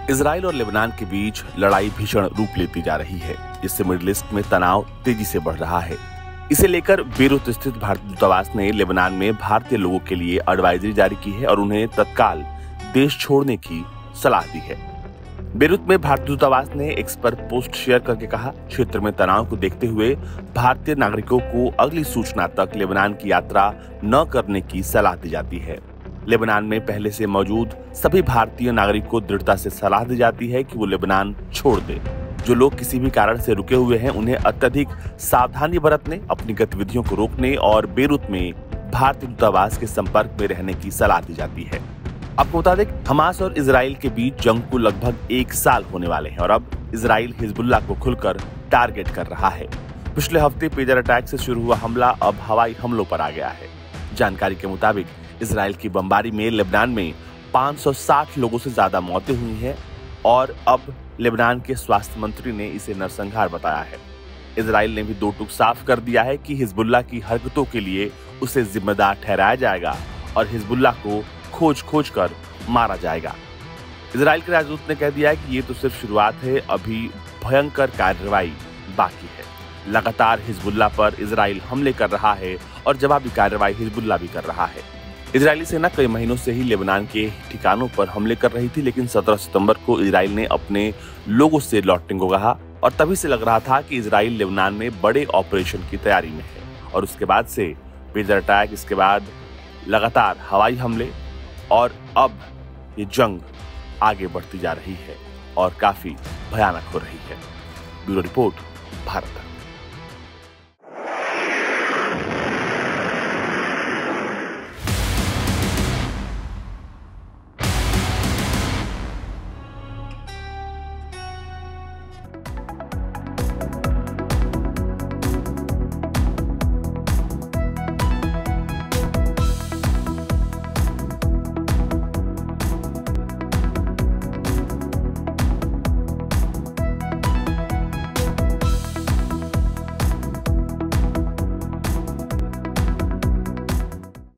Israel और Lebanon के बीच लड़ाई भीषण रूप लेती जा रही है, जिससे मिडिल ईस्ट में तनाव तेजी से बढ़ रहा है। इसे लेकर बेरूत स्थित भारतीय दूतावास ने लेबनान में भारतीय लोगों के लिए एडवाइजरी जारी की है और उन्हें तत्काल देश छोड़ने की सलाह दी है। बेरूत में भारतीय दूतावास ने एक्स पर पोस्ट शेयर करके कहा, क्षेत्र में तनाव को देखते हुए भारतीय नागरिकों को अगली सूचना तक लेबनान की यात्रा न करने की सलाह दी जाती है। लेबनान में पहले से मौजूद सभी भारतीय नागरिकों को दृढ़ता से सलाह दी जाती है कि वो लेबनान छोड़ दे। जो लोग किसी भी कारण से रुके हुए हैं, उन्हें अत्यधिक सावधानी बरतने, अपनी गतिविधियों को रोकने और बेरूत में भारतीय दूतावास के संपर्क में रहने की सलाह दी जाती है। आपको बता दें, हमास और इजराइल के बीच जंग को लगभग 1 साल होने वाले हैं और अब इजराइल हिजबुल्लाह को खुलकर टारगेट कर रहा है। पिछले हफ्ते पेजर अटैक से शुरू हुआ हमला अब हवाई हमलों पर आ गया है। जानकारी के मुताबिक इजराइल की बमबारी में लेबनान में 560 लोगों से ज्यादा मौतें हुई हैं और अब लेबनान के स्वास्थ्य मंत्री ने इसे नरसंहार बताया है। इजराइल ने भी दो टूक साफ कर दिया है कि हिजबुल्लाह की हरकतों के लिए उसे जिम्मेदार ठहराया जाएगा और हिजबुल्लाह को खोज कर मारा जाएगा। इजराइल के राजदूत ने कह दिया है कि ये तो सिर्फ शुरुआत है, अभी भयंकर कार्रवाई बाकी है। लगातार हिजबुल्लाह पर इजराइल हमले कर रहा है और जवाबी कार्रवाई हिजबुल्लाह भी कर रहा है। इजरायली सेना कई महीनों से ही लेबनान के ठिकानों पर हमले कर रही थी, लेकिन 17 सितंबर को इजराइल ने अपने लोगों से लौटने को कहा और तभी से लग रहा था कि इजराइल लेबनान में बड़े ऑपरेशन की तैयारी में है। और उसके बाद से पेजर अटैक, इसके बाद लगातार हवाई हमले और अब ये जंग आगे बढ़ती जा रही है और काफी भयानक हो रही है। Bureau report, Bharat.